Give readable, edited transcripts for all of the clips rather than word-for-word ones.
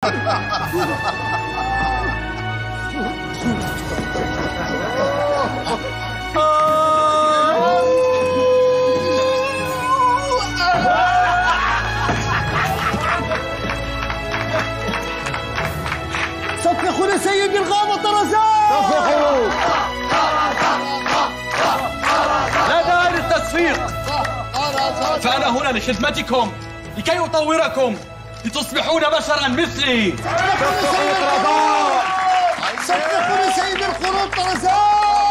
صفقوا لسيد الغابة طرزان. صفقوا. لا داعي للتصفيق، فأنا هنا لخدمتكم لكي أطوركم لتصبحون بشرا مثلي. صفقوا لسيد القرود طرزان.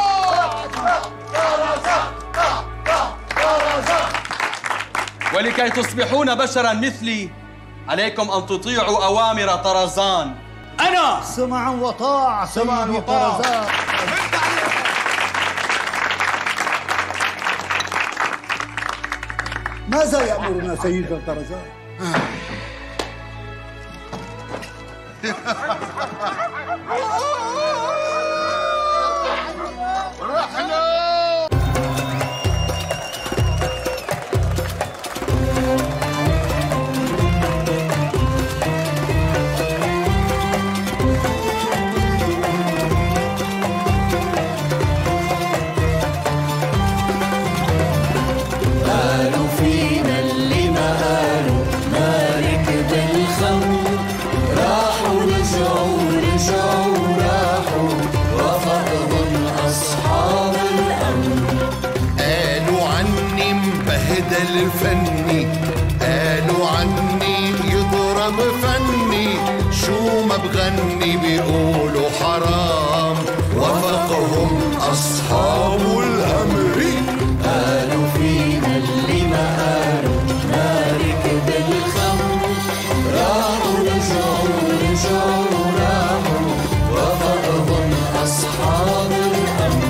ولكي تصبحون بشرا مثلي عليكم أن تطيعوا أوامر طرزان. أنا سمعا وطاعة سيدي طرزان. ماذا يأمرنا سيد طرزان؟ الفني قالوا عني يضرب فني، شو ما بغني بيقولوا حرام، وفقهم أصحاب الأمر. قالوا فينا اللي ما قالوا مالك بالخمر، راحوا رجعوا راحوا، وفقهم أصحاب الأمر.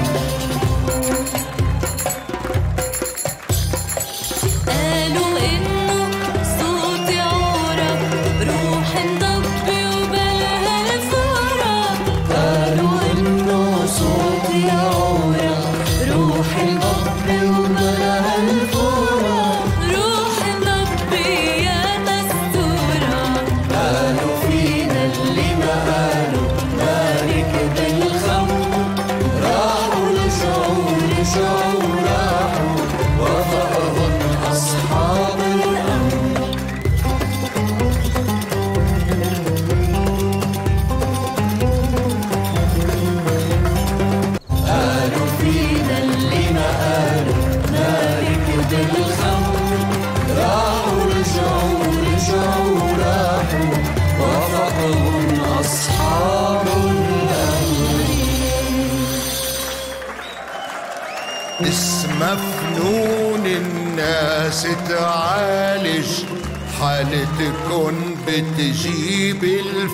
اسمه فنون الناس تعالج، حالتكن بتجيب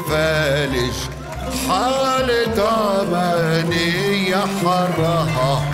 الفالج، حالة عمانية حرها